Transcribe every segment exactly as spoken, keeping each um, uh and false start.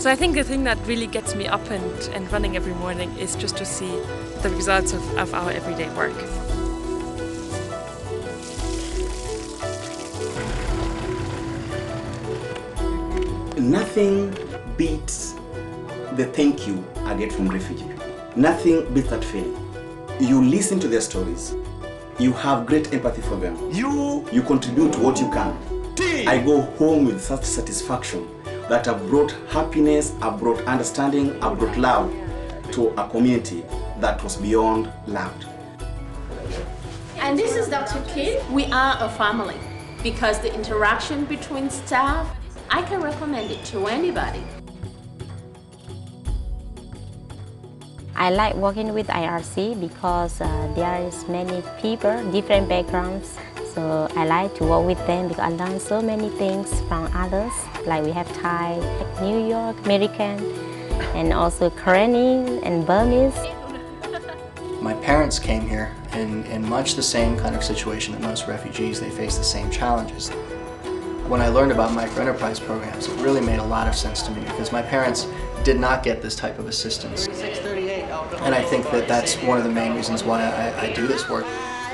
So I think the thing that really gets me up and, and running every morning is just to see the results of, of our everyday work. Nothing beats the thank you I get from refugees. Nothing beats that feeling. You listen to their stories. You have great empathy for them. You, you contribute what you can. T. I go home with such satisfaction that I brought happiness, I brought understanding, I brought love to a community that was beyond loved. And this is Doctor Kid. We are a family because the interaction between staff, I can recommend it to anybody. I like working with I R C because uh, there is many people, different backgrounds. So I like to work with them because I learn so many things from others. Like we have Thai, New York, American, and also Korean and Burmese. My parents came here in, in much the same kind of situation that most refugees. They face the same challenges. When I learned about microenterprise programs, it really made a lot of sense to me because my parents did not get this type of assistance. And I think that that's one of the main reasons why I, I do this work.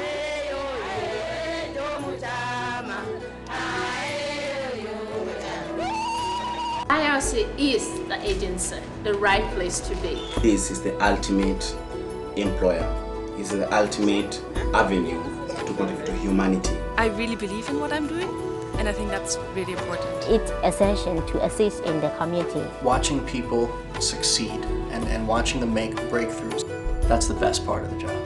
I R C is the agency, the right place to be. This is the ultimate employer. This is the ultimate avenue to contribute to humanity. I really believe in what I'm doing, and I think that's really important. It's essential to assist in the community. Watching people succeed and, and watching them make breakthroughs, that's the best part of the job.